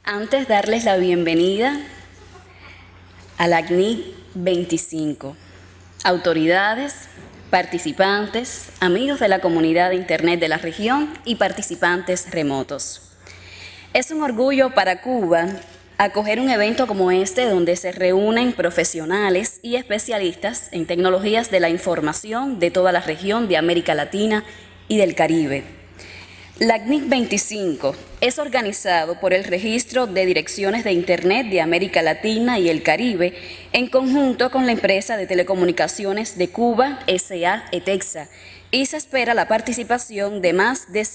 Antes darles la bienvenida a la CNIC 25, autoridades, participantes, amigos de la comunidad de Internet de la región y participantes remotos. Es un orgullo para Cuba acoger un evento como este donde se reúnen profesionales y especialistas en tecnologías de la información de toda la región de América Latina y del Caribe. La CNIC 25 es organizado por el Registro de Direcciones de Internet de América Latina y el Caribe en conjunto con la empresa de telecomunicaciones de Cuba, S.A. ETEXA, y se espera la participación de más de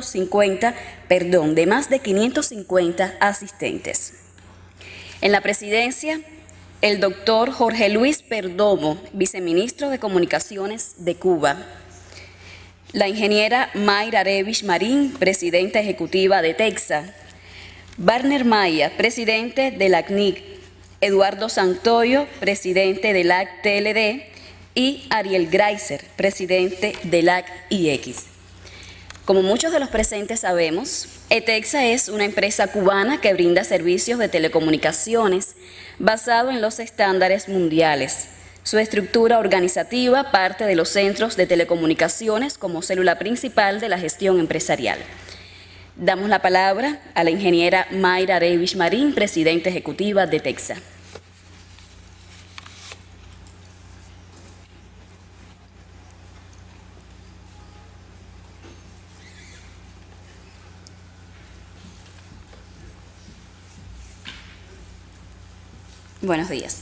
550 asistentes. En la presidencia, el doctor Jorge Luis Perdomo, viceministro de Comunicaciones de Cuba. La ingeniera Mayra Arevich Marín, presidenta ejecutiva de ETEXA. Barner Maya, presidente de la CNIC. Eduardo Santoyo, presidente de la TLD. Y Ariel Greiser, presidente de la IX. Como muchos de los presentes sabemos, ETEXA es una empresa cubana que brinda servicios de telecomunicaciones basado en los estándares mundiales. Su estructura organizativa parte de los centros de telecomunicaciones como célula principal de la gestión empresarial. Damos la palabra a la ingeniera Mayra Arevich Marín, presidenta ejecutiva de ETEXA. Buenos días.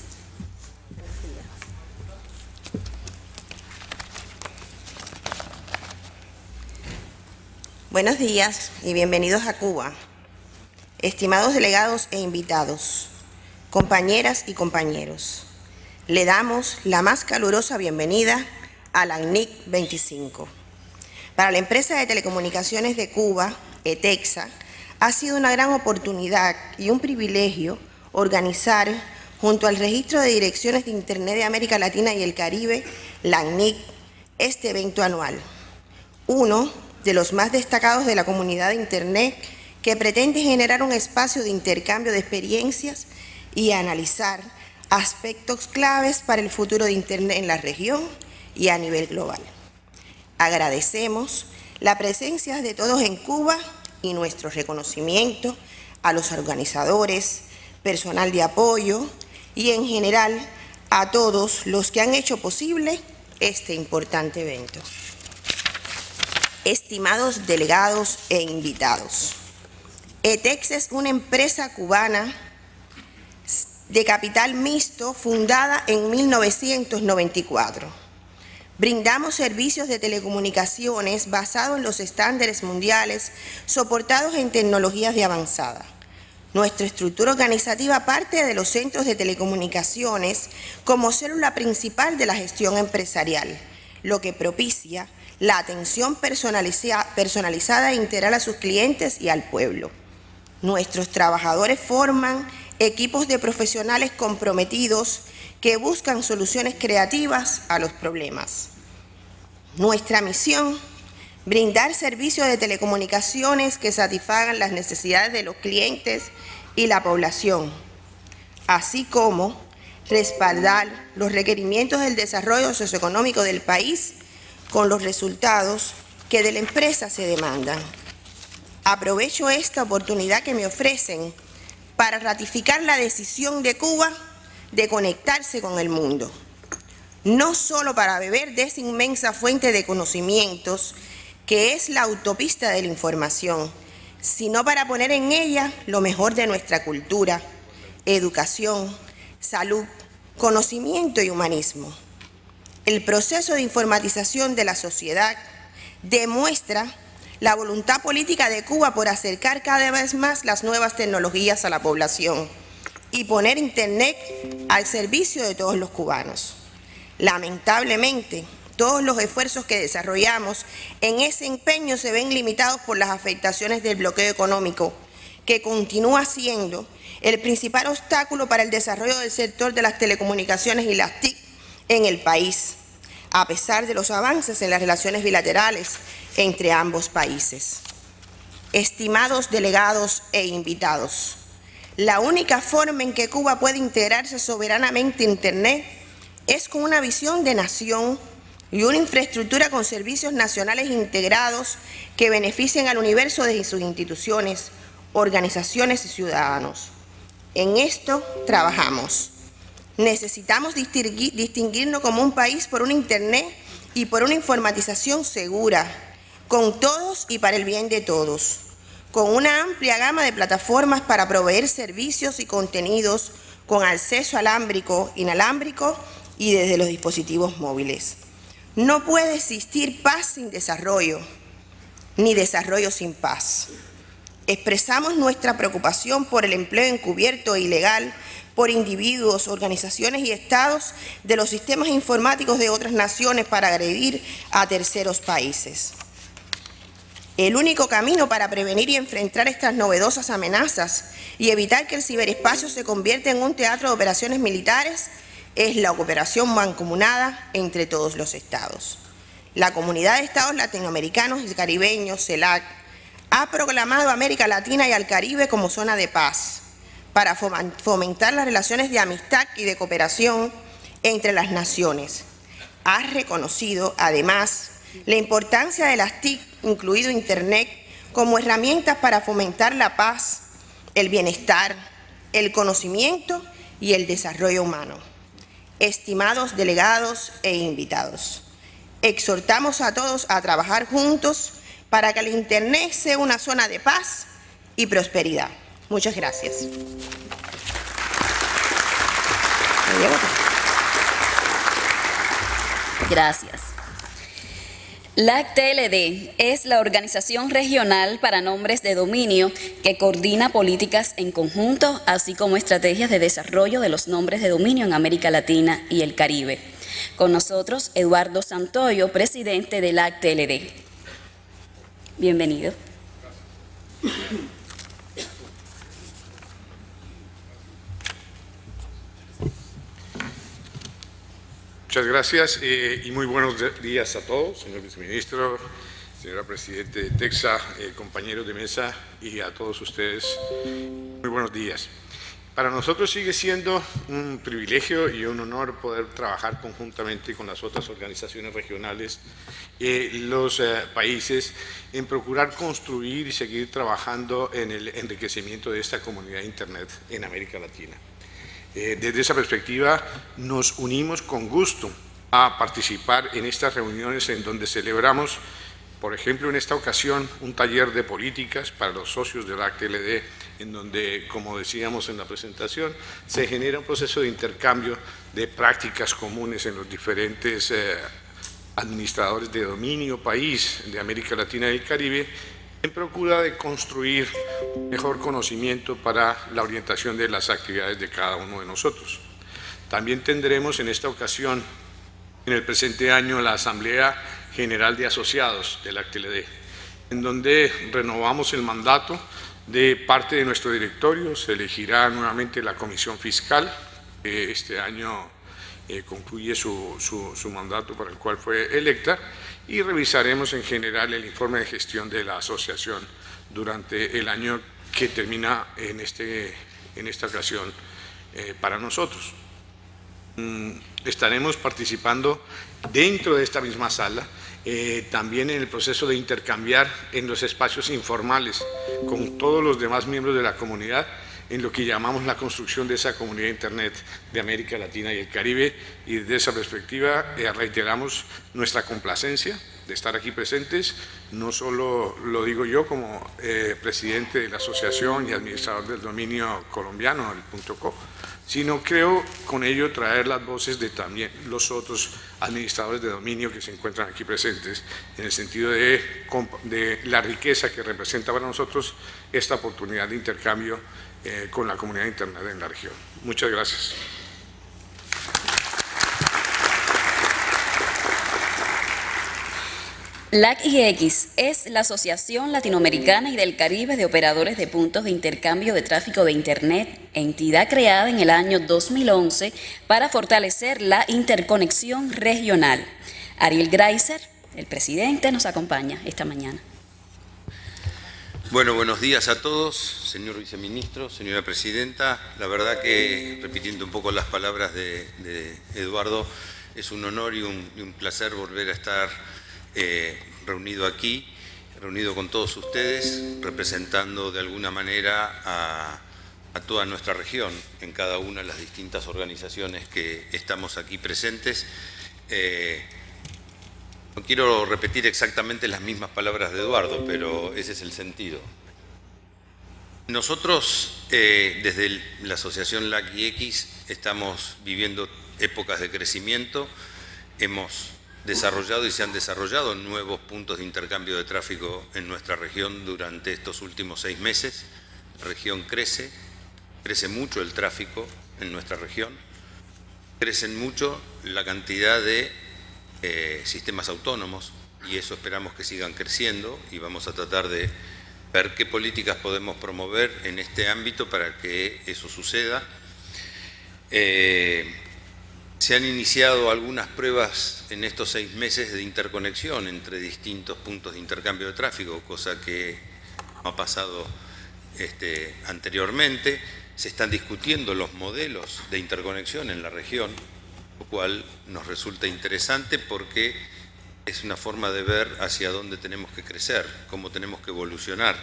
Buenos días y bienvenidos a Cuba, estimados delegados e invitados, compañeras y compañeros. Le damos la más calurosa bienvenida a la CNIC 25. Para la empresa de telecomunicaciones de Cuba, ETEXA, ha sido una gran oportunidad y un privilegio organizar junto al Registro de Direcciones de Internet de América Latina y el Caribe, la CNIC, este evento anual. Uno de los más destacados de la comunidad de Internet, que pretende generar un espacio de intercambio de experiencias y analizar aspectos claves para el futuro de Internet en la región y a nivel global. Agradecemos la presencia de todos en Cuba y nuestro reconocimiento a los organizadores, personal de apoyo y en general a todos los que han hecho posible este importante evento. Estimados delegados e invitados, ETEXA es una empresa cubana de capital mixto fundada en 1994. Brindamos servicios de telecomunicaciones basados en los estándares mundiales soportados en tecnologías de avanzada. Nuestra estructura organizativa parte de los centros de telecomunicaciones como célula principal de la gestión empresarial, lo que propicia la atención personalizada e integral a sus clientes y al pueblo. Nuestros trabajadores forman equipos de profesionales comprometidos que buscan soluciones creativas a los problemas. Nuestra misión: brindar servicios de telecomunicaciones que satisfagan las necesidades de los clientes y la población, así como respaldar los requerimientos del desarrollo socioeconómico del país con los resultados que de la empresa se demandan. Aprovecho esta oportunidad que me ofrecen para ratificar la decisión de Cuba de conectarse con el mundo, no solo para beber de esa inmensa fuente de conocimientos que es la autopista de la información, sino para poner en ella lo mejor de nuestra cultura, educación, salud, conocimiento y humanismo. El proceso de informatización de la sociedad demuestra la voluntad política de Cuba por acercar cada vez más las nuevas tecnologías a la población y poner Internet al servicio de todos los cubanos. Lamentablemente, todos los esfuerzos que desarrollamos en ese empeño se ven limitados por las afectaciones del bloqueo económico, que continúa siendo el principal obstáculo para el desarrollo del sector de las telecomunicaciones y las TIC en el país, a pesar de los avances en las relaciones bilaterales entre ambos países. Estimados delegados e invitados, La única forma en que Cuba puede integrarse soberanamente a Internet es con una visión de nación y una infraestructura con servicios nacionales integrados que beneficien al universo de sus instituciones, organizaciones y ciudadanos. En esto trabajamos. Necesitamos distinguirnos como un país por un Internet y por una informatización segura, con todos y para el bien de todos, con una amplia gama de plataformas para proveer servicios y contenidos con acceso alámbrico, inalámbrico y desde los dispositivos móviles. No puede existir paz sin desarrollo, ni desarrollo sin paz. Expresamos nuestra preocupación por el empleo encubierto e ilegal por individuos, organizaciones y estados de los sistemas informáticos de otras naciones para agredir a terceros países. El único camino para prevenir y enfrentar estas novedosas amenazas y evitar que el ciberespacio se convierta en un teatro de operaciones militares es la cooperación mancomunada entre todos los estados. La Comunidad de Estados Latinoamericanos y Caribeños, CELAC, ha proclamado a América Latina y al Caribe como zona de paz para fomentar las relaciones de amistad y de cooperación entre las naciones. Ha reconocido, además, la importancia de las TIC, incluido Internet, como herramientas para fomentar la paz, el bienestar, el conocimiento y el desarrollo humano. Estimados delegados e invitados, exhortamos a todos a trabajar juntos para que el Internet sea una zona de paz y prosperidad. Muchas gracias. Gracias. LAC-TLD es la organización regional para nombres de dominio que coordina políticas en conjunto, así como estrategias de desarrollo de los nombres de dominio en América Latina y el Caribe. Con nosotros, Eduardo Santoyo, presidente de LAC-TLD. Bienvenido. Muchas gracias y muy buenos días a todos, señor viceministro, señora presidente de TECSA, compañeros de mesa y a todos ustedes. Muy buenos días. Para nosotros sigue siendo un privilegio y un honor poder trabajar conjuntamente con las otras organizaciones regionales, los países, en procurar construir y seguir trabajando en el enriquecimiento de esta comunidad de Internet en América Latina. Desde esa perspectiva nos unimos con gusto a participar en estas reuniones en donde celebramos, por ejemplo, en esta ocasión, un taller de políticas para los socios de LAC-TLD, en donde, como decíamos en la presentación, se genera un proceso de intercambio de prácticas comunes en los diferentes administradores de dominio país de América Latina y el Caribe, en procura de construir un mejor conocimiento para la orientación de las actividades de cada uno de nosotros. También tendremos en esta ocasión, en el presente año, la Asamblea General de Asociados de LAC-TLD, en donde renovamos el mandato de parte de nuestro directorio. Se elegirá nuevamente la Comisión Fiscal, que este año concluye su mandato para el cual fue electa, y revisaremos en general el informe de gestión de la asociación durante el año que termina en esta ocasión para nosotros. Estaremos participando dentro de esta misma sala, también en el proceso de intercambiar en los espacios informales con todos los demás miembros de la comunidad, en lo que llamamos la construcción de esa comunidad de Internet de América Latina y el Caribe, y desde esa perspectiva reiteramos nuestra complacencia de estar aquí presentes. No solo lo digo yo como presidente de la asociación y administrador del dominio colombiano, el .co, sino creo con ello traer las voces de también los otros administradores de dominio que se encuentran aquí presentes, en el sentido de la riqueza que representa para nosotros esta oportunidad de intercambio con la comunidad de Internet en la región. Muchas gracias. LAC-IX es la Asociación Latinoamericana y del Caribe de Operadores de Puntos de Intercambio de Tráfico de Internet, entidad creada en el año 2011 para fortalecer la interconexión regional. Ariel Greiser, el presidente, nos acompaña esta mañana. Bueno, buenos días a todos, señor viceministro, señora presidenta. La verdad que, repitiendo un poco las palabras de Eduardo, es un honor y un placer volver a estar reunido aquí, reunido con todos ustedes, representando de alguna manera a toda nuestra región, en cada una de las distintas organizaciones que estamos aquí presentes. No quiero repetir exactamente las mismas palabras de Eduardo, pero ese es el sentido. Nosotros, desde la asociación LAC-IX, estamos viviendo épocas de crecimiento. Hemos desarrollado y se han desarrollado nuevos puntos de intercambio de tráfico en nuestra región durante estos últimos 6 meses. La región crece mucho el tráfico en nuestra región, crecen mucho la cantidad de sistemas autónomos y eso esperamos que sigan creciendo y vamos a tratar de ver qué políticas podemos promover en este ámbito para que eso suceda. Se han iniciado algunas pruebas en estos 6 meses de interconexión entre distintos puntos de intercambio de tráfico, cosa que no ha pasado anteriormente. Se están discutiendo los modelos de interconexión en la región, lo cual nos resulta interesante porque es una forma de ver hacia dónde tenemos que crecer, cómo tenemos que evolucionar.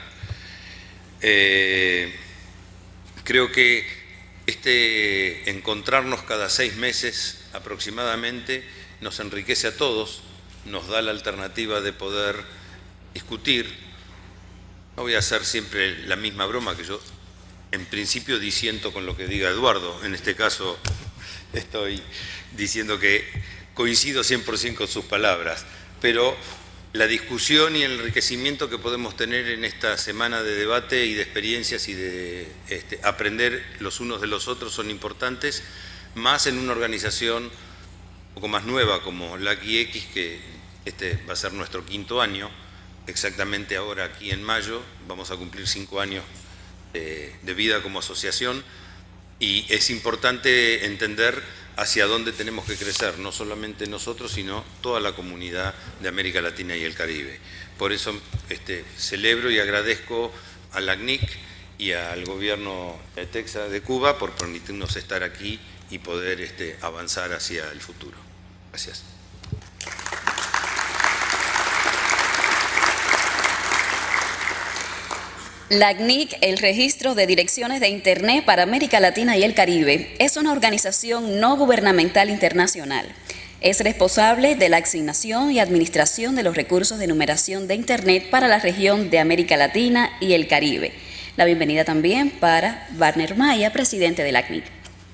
Creo que encontrarnos cada 6 meses aproximadamente nos enriquece a todos, nos da la alternativa de poder discutir. No voy a hacer siempre la misma broma que yo en principio disiento con lo que diga Eduardo. En este caso estoy diciendo que coincido 100% con sus palabras, pero la discusión y el enriquecimiento que podemos tener en esta semana de debate y de experiencias y de aprender los unos de los otros son importantes, más en una organización un poco más nueva como LAC-IX, que va a ser nuestro 5º año, exactamente ahora aquí en mayo, vamos a cumplir 5 años de vida como asociación y es importante entender hacia dónde tenemos que crecer, no solamente nosotros, sino toda la comunidad de América Latina y el Caribe. Por eso celebro y agradezco a LAC-NIC y al gobierno de Texas de Cuba por permitirnos estar aquí y poder avanzar hacia el futuro. Gracias. LAC-NIC, el Registro de Direcciones de Internet para América Latina y el Caribe, es una organización no gubernamental internacional. Es responsable de la asignación y administración de los recursos de numeración de Internet para la región de América Latina y el Caribe. La bienvenida también para Warner Maya, presidente de LAC-NIC.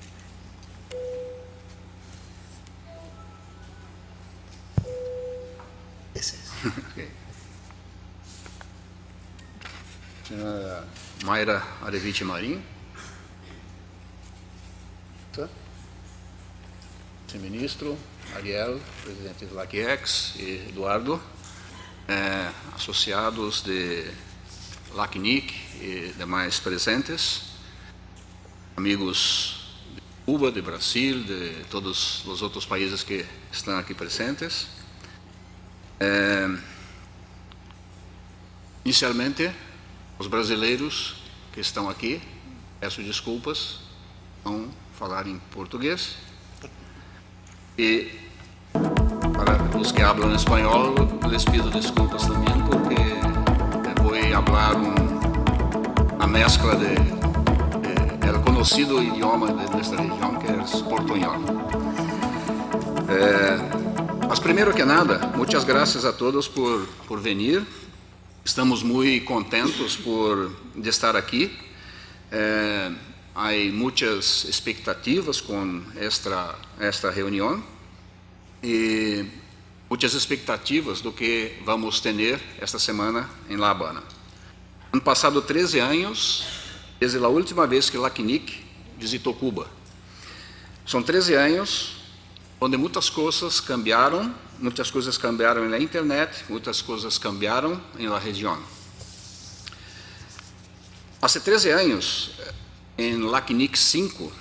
Senhora Mayra Arevich Marim, vice-ministro, Ariel, presidente do LAC-IX, e Eduardo, associados de LAC-NIC e demais presentes, amigos de Cuba, de Brasil, de todos os outros países que estão aqui presentes. Inicialmente, os brasileiros que estão aqui, peço desculpas, não falar em português. E para os que falam espanhol, les pido desculpas também, porque vou falar uma mescla do conhecido idioma de nossa região, que é portunhol. Mas, primeiro que nada, muitas graças a todos por vir. Estamos muito contentos de estar aqui. Há muitas expectativas com esta reunião e muitas expectativas do que vamos ter esta semana em La Habana. Han passado 13 anos desde a última vez que LAC-NIC visitou Cuba. São 13 anos onde muitas coisas cambiaram na internet, muitas coisas cambiaram na região. Há 13 anos, em LAC-NIC 5,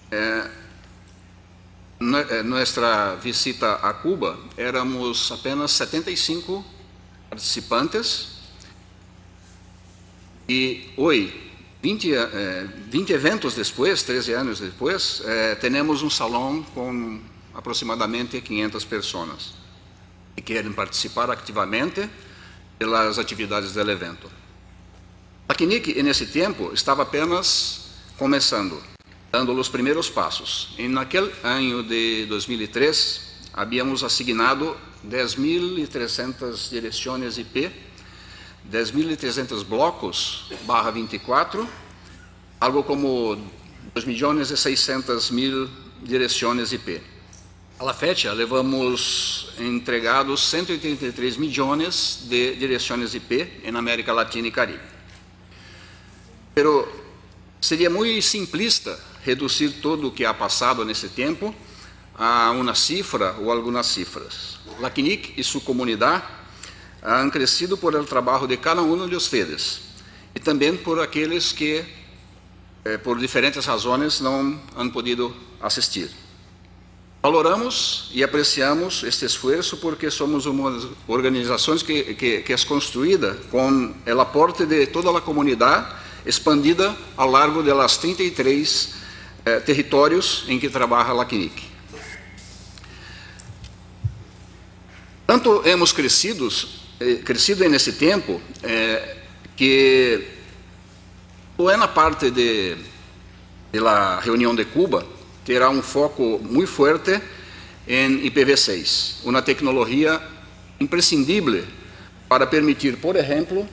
nossa visita a Cuba, éramos apenas 75 participantes E hoje, 20 eventos depois, 13 anos depois, temos um salão com aproximadamente 500 pessoas que querem participar ativamente pelas atividades do evento. A CNIC, nesse tempo, estava apenas começando, dando os primeiros passos. E naquele ano de 2003, havíamos assignado 10.300 direções IP, 10.300 blocos /24, algo como 2.600.000 direções IP. À fecha, levamos entregados 183 milhões de direções IP na América Latina e Caribe. Pero seria muito simplista reduzir tudo o que ha passado nesse tempo a uma cifra ou algumas cifras. A CNIC e sua comunidade han crescido por el trabalho de cada um de vocês e também por aqueles que, por diferentes razões, não han podido assistir. Valoramos e apreciamos este esforço porque somos uma organização que é construída com o aporte de toda a comunidade expandida ao largo de las 33 territórios em que trabalha a CNIC. Tanto hemos crescido nesse tempo que buena parte de la reunião de Cuba terá um foco muito forte em IPv6, uma tecnologia imprescindível para permitir, por exemplo,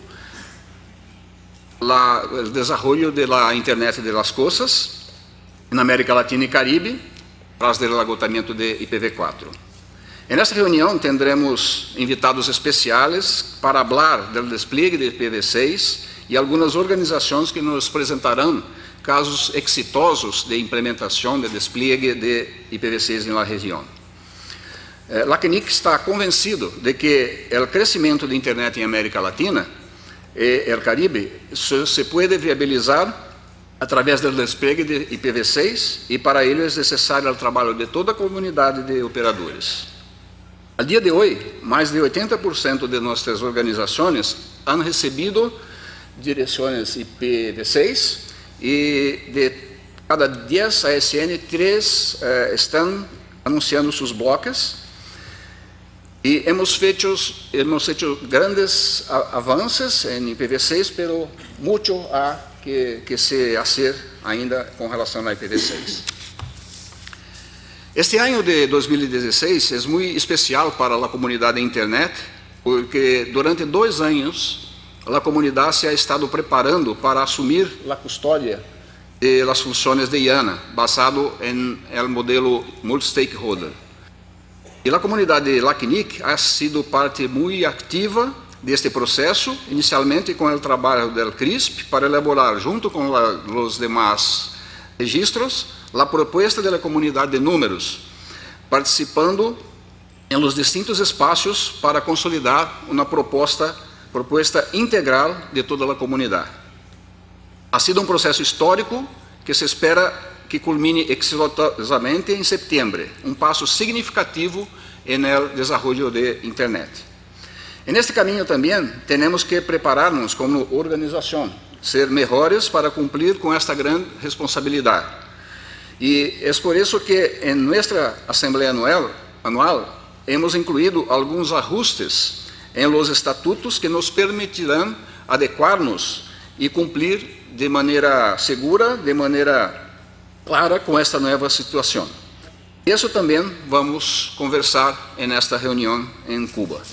o desenvolvimento da Internet de las Cosas na América Latina e Caribe, tras do agotamento de IPv4. Nesta reunião teremos invitados especiais para falar do despliegue de IPv6 e algumas organizações que nos apresentarão casos exitosos de implementação de despliegue de IPv6 na região. A CNIC está convencido de que o crescimento de Internet em América Latina e o Caribe se pode viabilizar através do despliegue de IPv6 e para ele é necessário o trabalho de toda a comunidade de operadores. A dia de hoje, mais de 80% de nossas organizações han recebido direções IPv6 e de cada 10 ASN, 3 estão anunciando seus blocos e hemos feito grandes avanços em IPv6, pero muito há que se fazer ainda com relação a IPv6. Este ano de 2016 é muito especial para a comunidade da internet, porque durante 2 anos a comunidade se ha estado preparando para assumir a custódia de las funções de IANA, basado em el modelo multi-stakeholder. E a comunidade de la CNIC ha sido parte muito ativa deste processo, inicialmente com o trabalho do CRISP, para elaborar, junto com os demais registros, a proposta da comunidade de números, participando em los distintos espaços para consolidar uma proposta integral de toda a comunidade. Ha sido um processo histórico que se espera que culmine exitosamente em setembro, um passo significativo no desenvolvimento de Internet. Neste caminho também temos que preparar-nos como organização, ser melhores para cumprir com esta grande responsabilidade. E é por isso que em nossa Assembleia Anual hemos incluído alguns ajustes em los estatutos que nos permitirão adequar-nos e cumprir de maneira segura, de maneira clara com esta nova situação. Isso também vamos conversar nesta reunião em Cuba.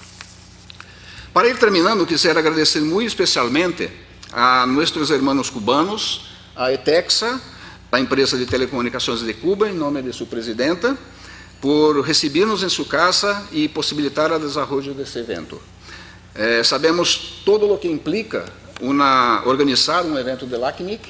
Para ir terminando, quisiera agradecer muito especialmente a nossos irmãos cubanos, a ETEXA, a empresa de telecomunicações de Cuba, em nome de sua presidenta, por receber-nos em sua casa e possibilitar o desenvolvimento desse evento. Sabemos todo o que implica organizar um evento de la CNIC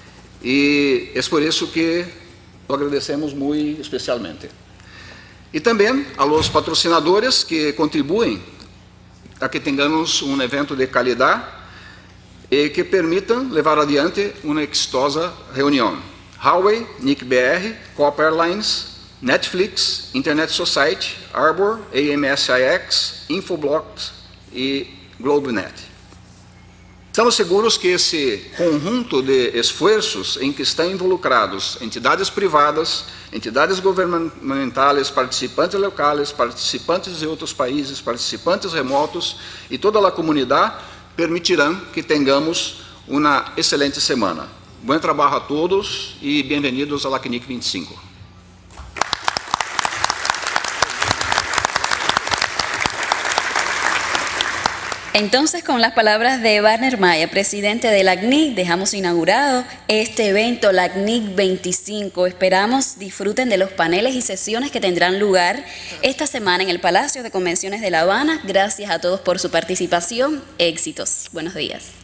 e é por isso que lo agradecemos muito especialmente. E também a los patrocinadores que contribuem a que tenhamos um evento de qualidade e que permitam levar adiante uma exitosa reunião. Huawei, NIC-BR, Copa Airlines, Netflix, Internet Society, Arbor, AMSIX, Infoblox e GlobeNet. Estamos seguros que esse conjunto de esforços em que estão involucrados entidades privadas, entidades governamentais, participantes locais, participantes de outros países, participantes remotos e toda a comunidade permitirão que tenhamos uma excelente semana. Bom trabalho a todos e bem-vindos à LACNIC 25. Entonces, con las palabras de Wagner Maya, presidente de LACNIC, dejamos inaugurado este evento LACNIC 25. Esperamos disfruten de los paneles y sesiones que tendrán lugar esta semana en el Palacio de Convenciones de La Habana. Gracias a todos por su participación. Éxitos. Buenos días.